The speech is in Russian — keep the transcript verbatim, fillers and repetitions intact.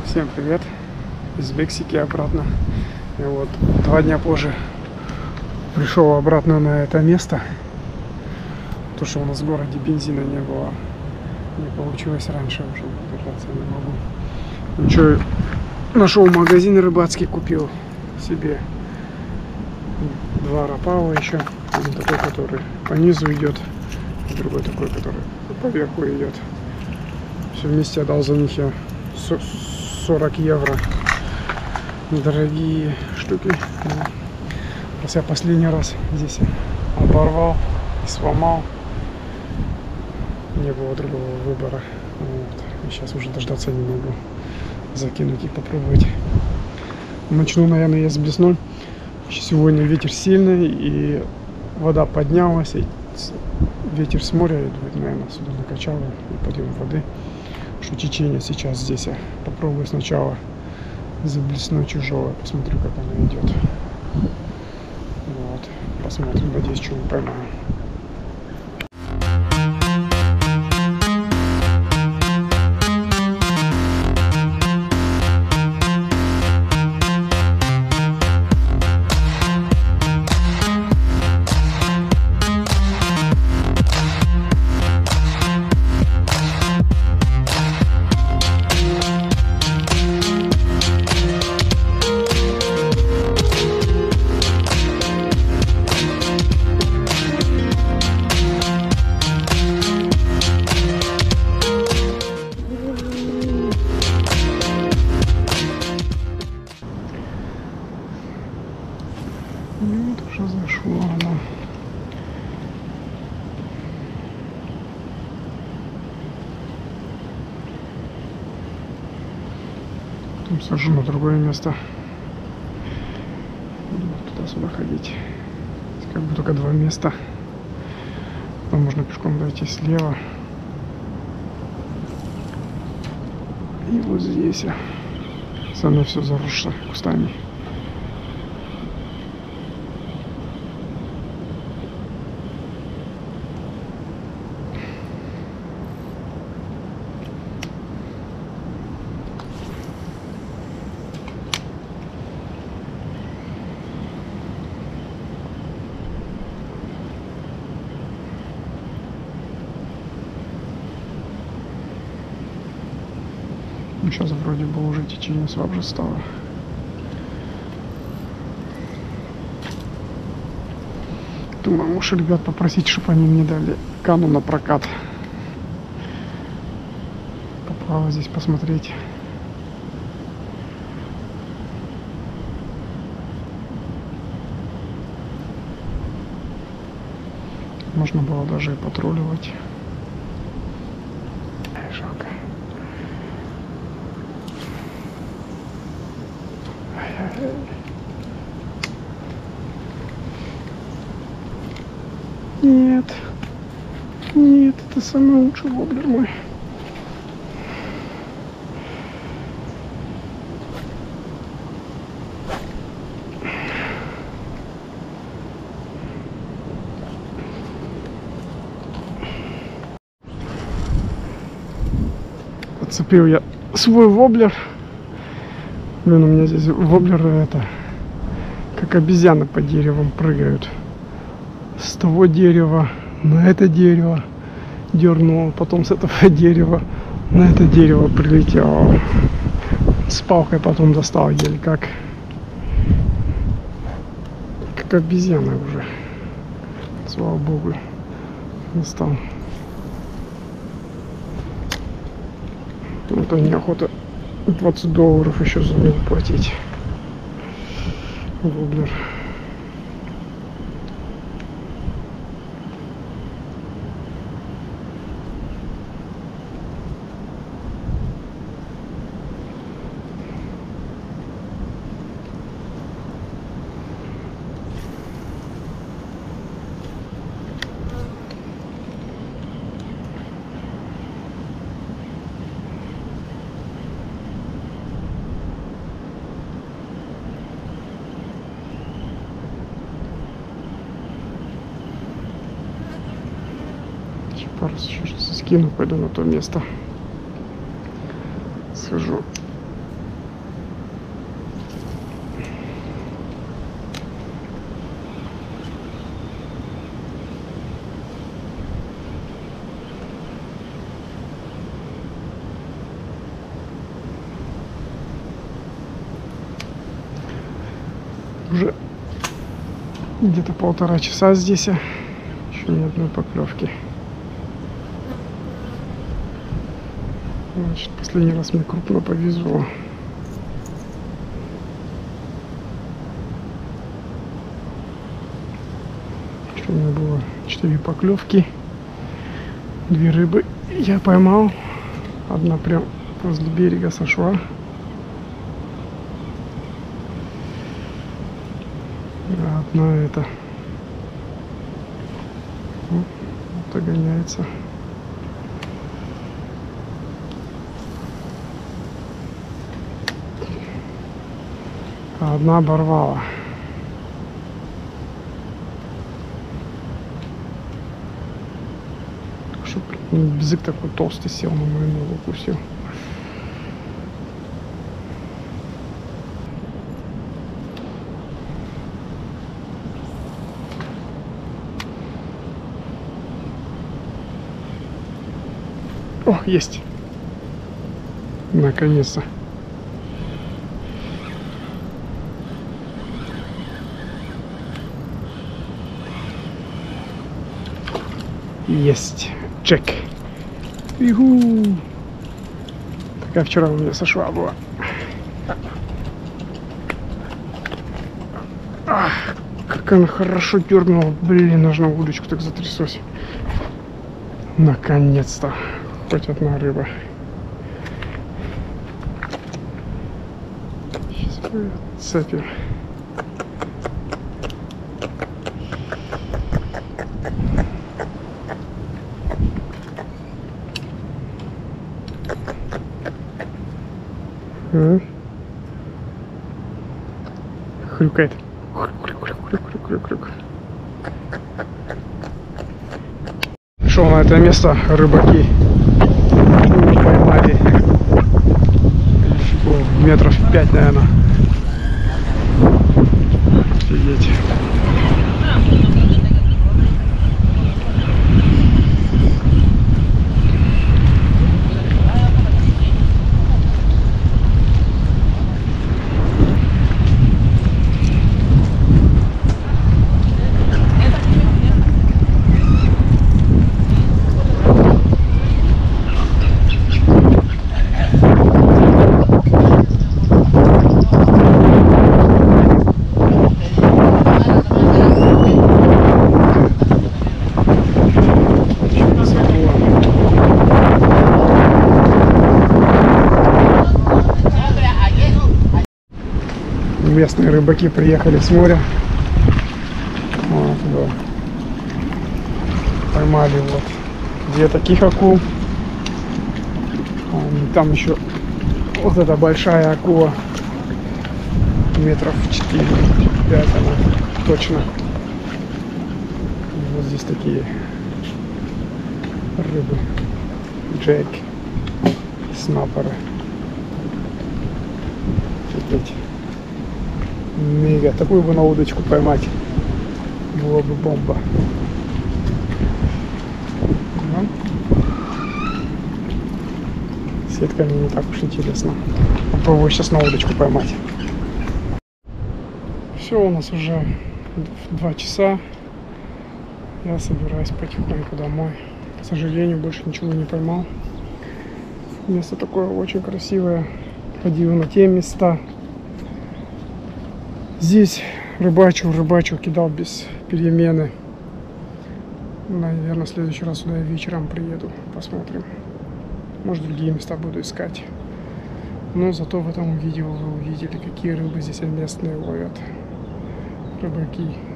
Всем привет из Мексики обратно. И вот два дня позже пришел обратно на это место. То, что у нас в городе бензина не было, не получилось раньше, уже держаться не могу. Ну что, нашел магазин рыбацкий, купил себе два рапала еще. Один такой, который по низу идет, и другой такой, который поверху идет. Все вместе отдал за них я сорок евро. Дорогие штуки. Просто я последний раз здесь оборвал и сломал. Не было другого выбора. Вот. И сейчас уже дождаться не могу. Закинуть и попробовать. Начну, наверное, я с блесной. Сегодня ветер сильный и вода поднялась. И ветер с моря идет, наверное, сюда накачало и подъем воды. Что течение сейчас здесь. Я попробую сначала за блесной чужого, посмотрю, как она идет. Вот, посмотрим, надеюсь, что мы поймаем. Ну, вот уже зашло оно. Потом сажу на другое место. Буду туда-сюда ходить. Как бы только два места. Потом можно пешком дойти слева. И вот здесь. Самое все заросшее кустами. Сейчас вроде бы уже течение слабже стало. Думаю, муж ребят попросить, чтобы они мне дали кану на прокат. Попало здесь посмотреть. Можно было даже и патрулировать. Жалко. Нет, нет, это самый лучший воблер мой. Отцепил я свой воблер. Блин, у меня здесь воблеры это как обезьяны по деревам прыгают. С того дерева на это дерево дернул, потом с этого дерева на это дерево прилетел. С палкой потом достал еле как. Как обезьяна уже. Слава богу. Достал. Вот они охота двадцать долларов еще за него платить. Воблер. Пару сейчас скину, пойду на то место. Схожу, Уже где-то полтора часа здесь, еще ни одной поклевки. Значит, последний раз мне крупно повезло. Что у меня было? Четыре поклевки, две рыбы я поймал. Одна прям возле берега сошла. А одна это вот, догоняется. А одна оборвала. Чтоб бзык такой толстый сел на мою ногу, укусил. О, есть. Наконец-то. Есть. Чек. Иху. Такая вчера у меня сошла была. Ах, как она хорошо дернула. Блин, аж на удочку так затряслась. Наконец-то. Хоть одна рыба. Сейчас цепью. А? Хрюкает. Хрюк-хрюк-хрюк-хрюк-хрюк. Пришел на это место, рыбаки поймали метров пять, наверное. Офигеть. Местные рыбаки приехали с моря. Вот, да. Поймали вот две таких акул. Там еще вот эта большая акула. Метров четыре-пять она точно. И вот здесь такие рыбы. Джек. Снапперы. Офигеть. Мега. Такую бы на удочку поймать. Было бы бомба. Да? Сетками не так уж интересно. Попробую сейчас на удочку поймать. Все, у нас уже два часа. Я собираюсь потихоньку домой. К сожалению, больше ничего не поймал. Место такое очень красивое. Ходил на те места. Здесь рыбачил, рыбачил, кидал без перемены. Наверное, в следующий раз сюда я вечером приеду. Посмотрим. Может, другие места буду искать. Но зато в этом видео вы увидели, какие рыбы здесь местные ловят. Рыбаки.